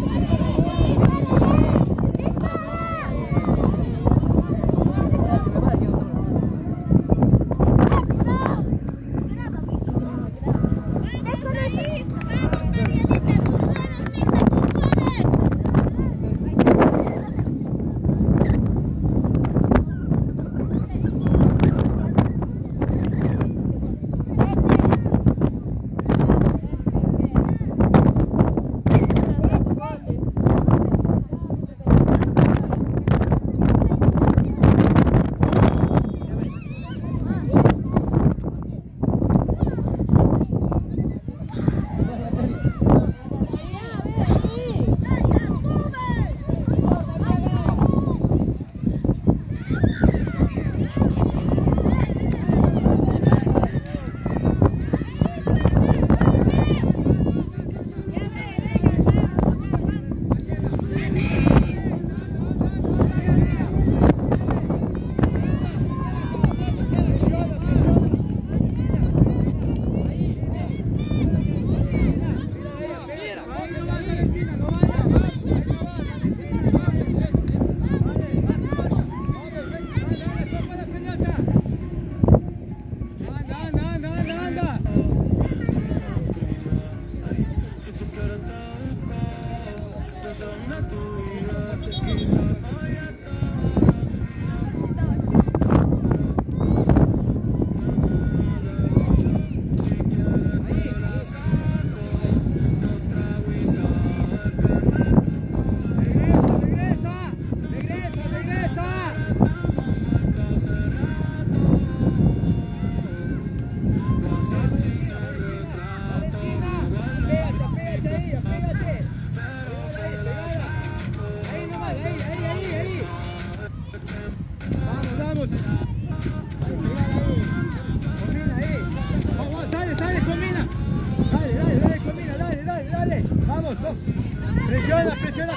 Presiona, presiona,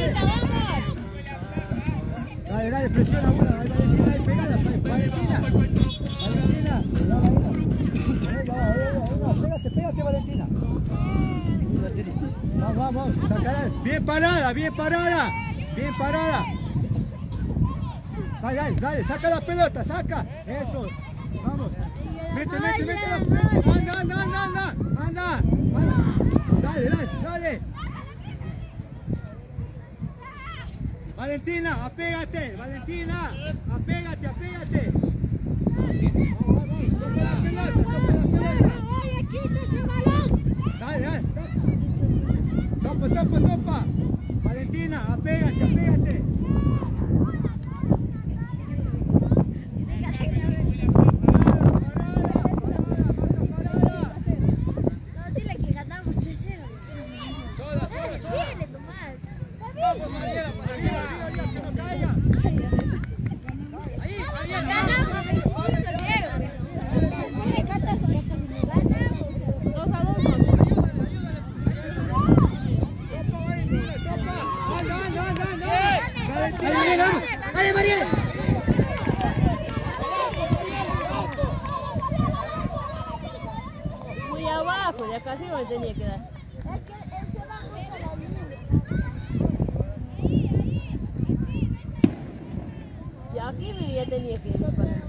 dale, dale, presiona una, dale, pegada, Valentina, pégate, Valentina. Vamos, sacará, bien parada. Dale, saca la pelota, saca, eso, vamos, mete la pelota, anda, dale. Valentina, apégate. Toca la pelota. Dale. Topa. Valentina, apégate. ¡Dale, Mariel! Muy abajo, ya casi no me tenía que dar. Es que él se va mucho a la línea. Ya aquí me ya tenía que disparar.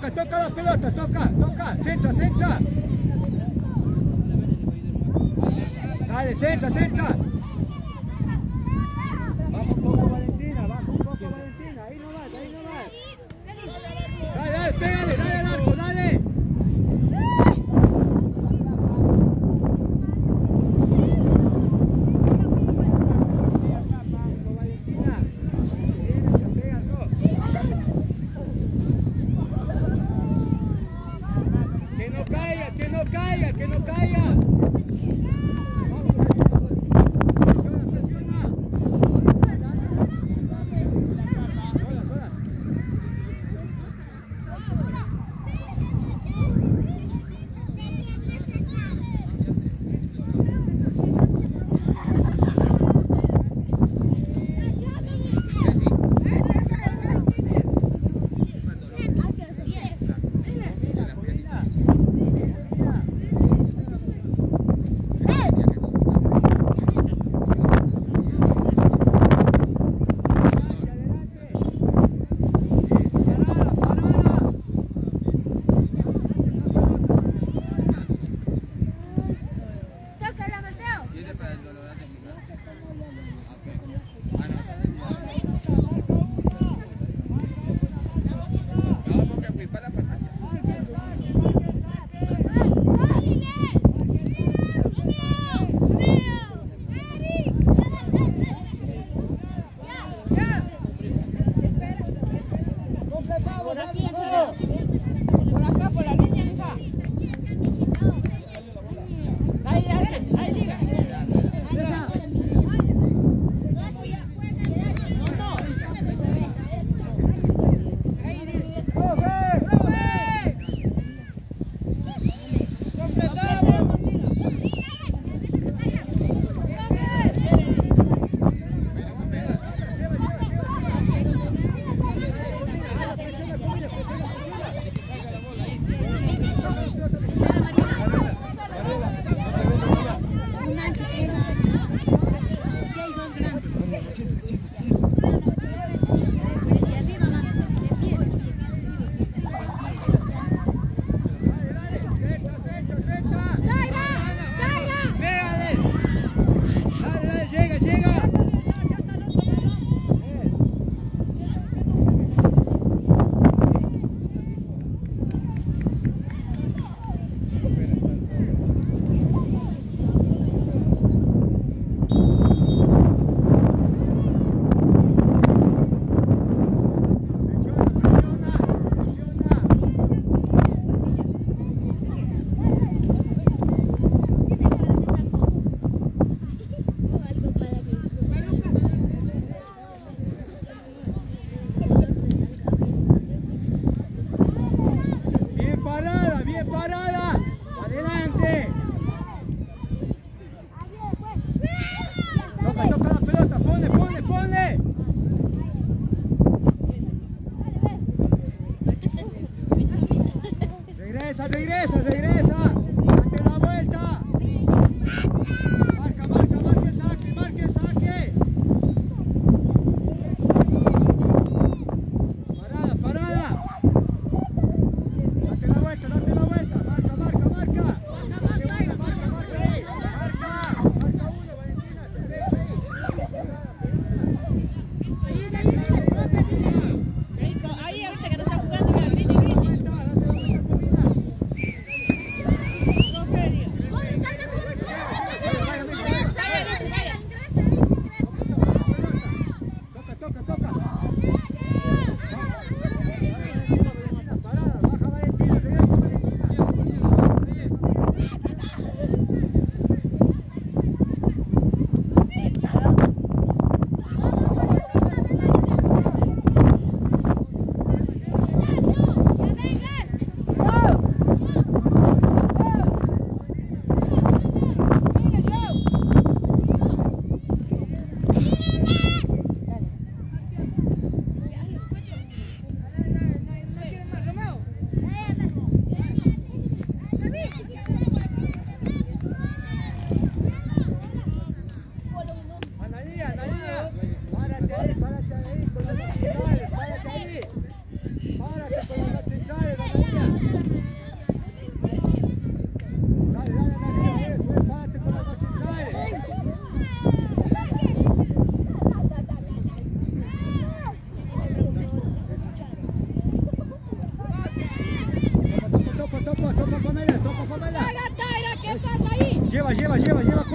toca la pelota, toca, centra. Dale, centra. Baja un poco Valentina, ahí no vas. Dale, pégale, dale al arco, dale. Que no caiga.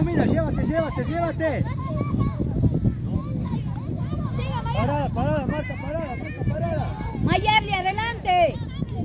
termina, llévate, llévate, llévate. Parada, parada, Marta, parada, Marta, parada. Mayerly, adelante.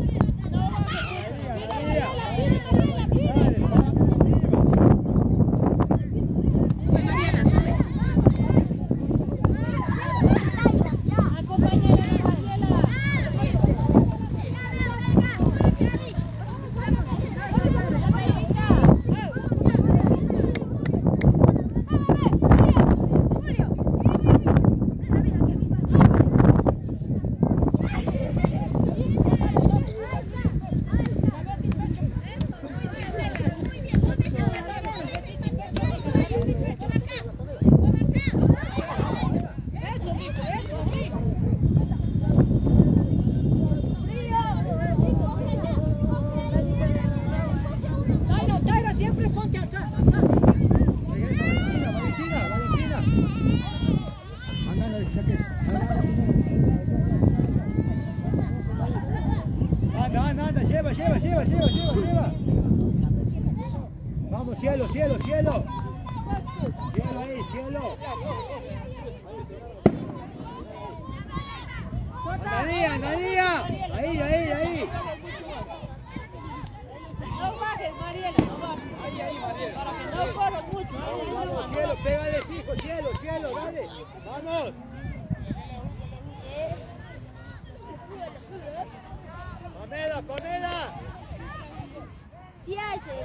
Lleva. Vamos, cielo. Cielo ahí, cielo. Nadia. Ahí. No bajes, Mariela, no bajes. Ahí, Mariela. Para que no corra mucho. Vamos, cielo, pégale, hijo, cielo, dale. Vamos. Pamela. Sí hace.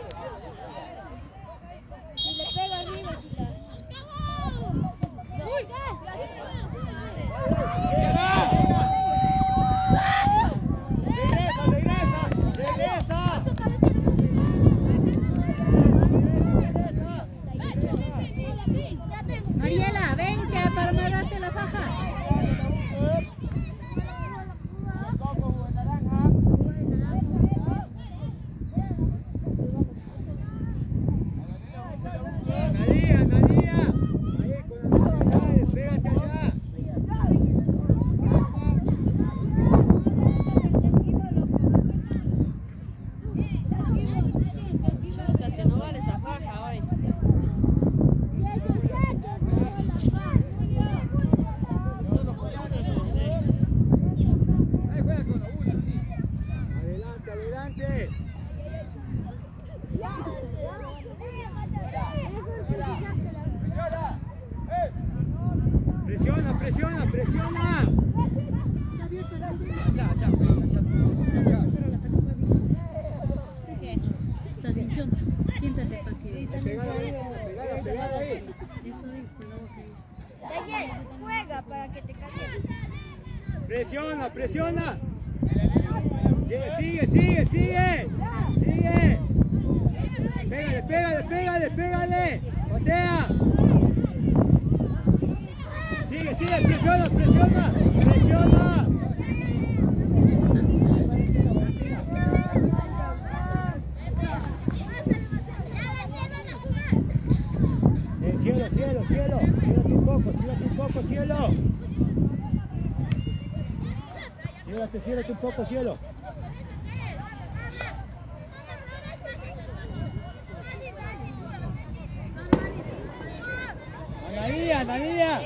Si le pega arriba, si la... ¡Uy! ¡Regresa! Mariela, vente para amarrarte la faja. Presiona. Siéntate para que... Pegada ahí. Daniel, juega para que te caliente. Presiona. Sigue. Pégale. Botea. Sigue, presiona. Cielo. Síguete un poco, cielo. Síguete un poco, cielo. Nadia.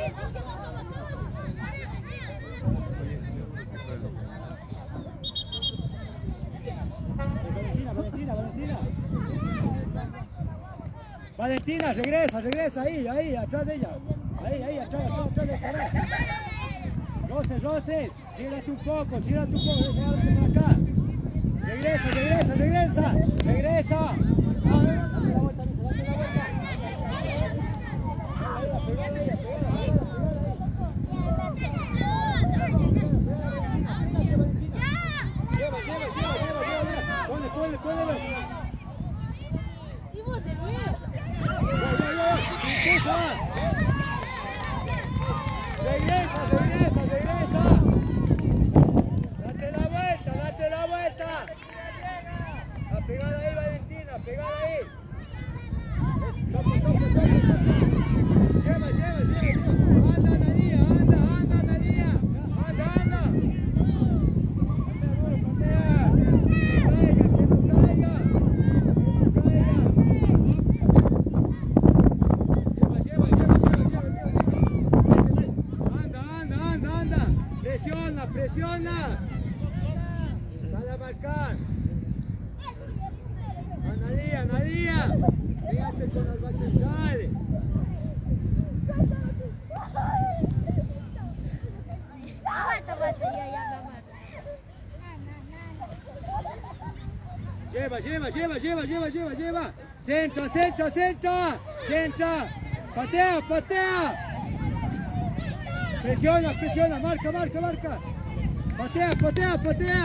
Valentina, regresa ahí, atrás de ella. Ahí, atrás de ella. Roses, síguete un poco, déjame por acá. Regresa. Ponle. Y vos te ves. Regresa. Date la vuelta. A pegar ahí, Valentina, ahí. Toca. Lleva. Anda, Nadia. presiona. Sale a marcar. Analía. Fíjate con las backs centrales. Aguanta, ya, mamá. Lleva. Centra. Patea. Presiona, marca. Patea.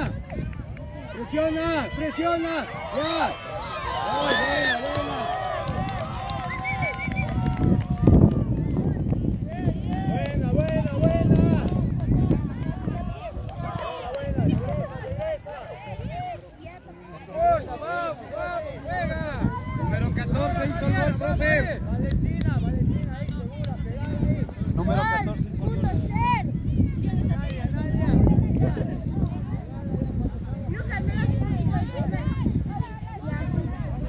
Presiona. Ya. Buena. Vamos, juega. Número 14 hizo el gol, profe. Valentina, ahí segura, pegale. Número 14 hizo el gol. Lucas, me das un poquito de coca. Y así.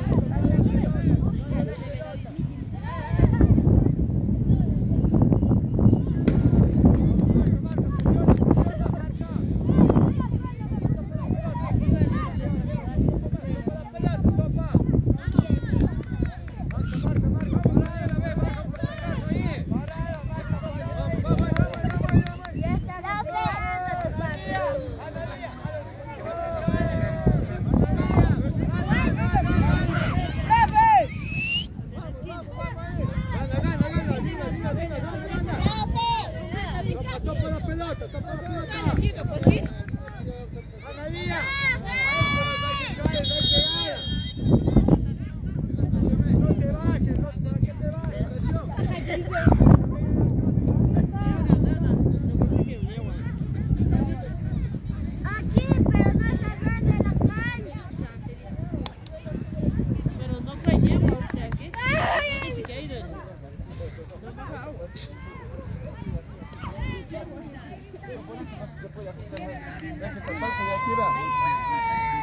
Topa la pelota. Analía. No te bajes, ¿para qué te bajes? Presión. Aquí, pero no está grande la caña. Pero no cañemos ahorita aquí. No se quiere. Después ya